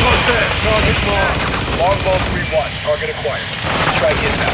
Almost there. Target marked. Longbow 3-1. Target acquired. Strike inbound.